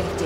safety.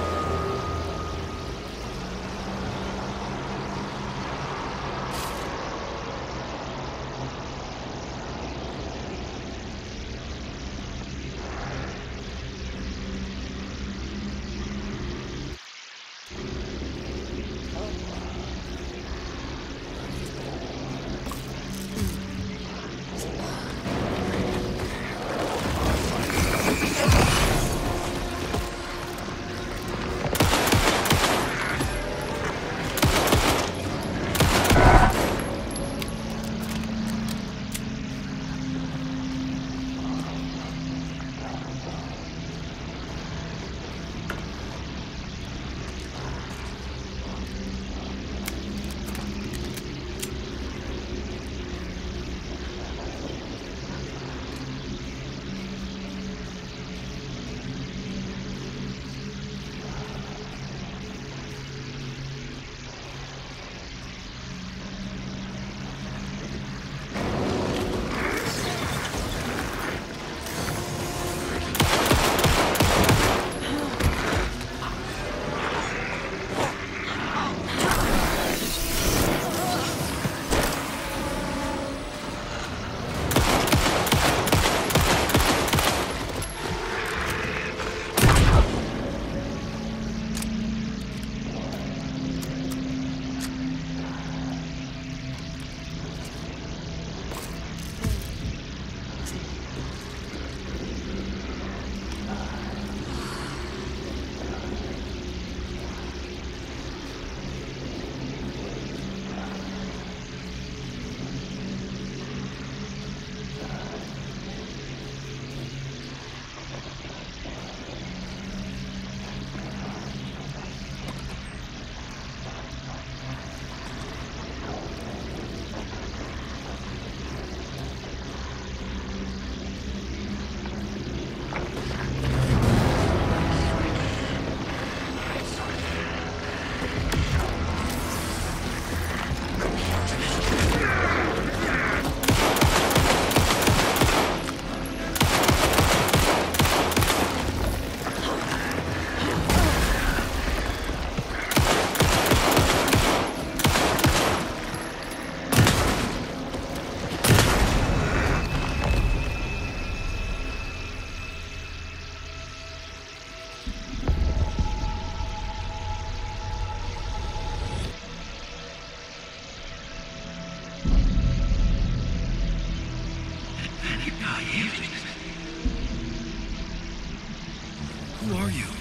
Who are you?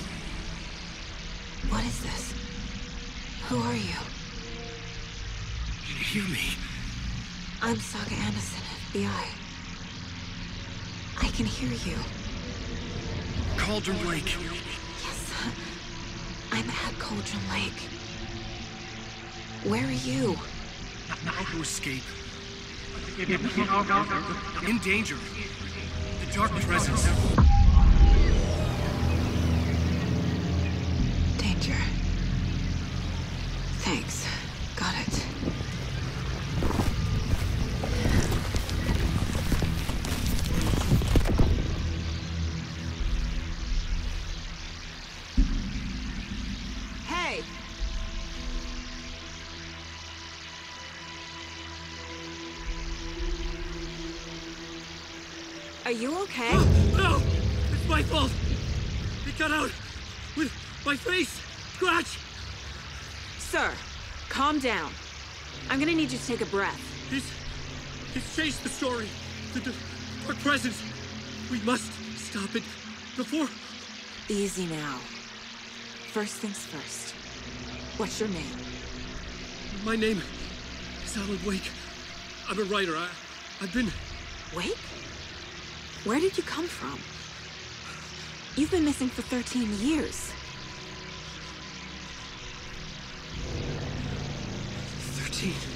What is this? Who are you? Hear me. I'm Saga Anderson, FBI. I can hear you. Cauldron Lake. Yes, I'm at Cauldron Lake. Where are you? Not to escape. In danger. The dark presence. Danger. Thanks. Got it. Hey! Are you okay? No! It's my fault! It got out! With my face! Scratch! Sir, calm down. I'm gonna need you to take a breath. He's changed the story. The dark presence. We must stop it before... Easy now. First things first. What's your name? My name is Alan Wake. I'm a writer. I've been... Wake? Where did you come from? You've been missing for 13 years. 13.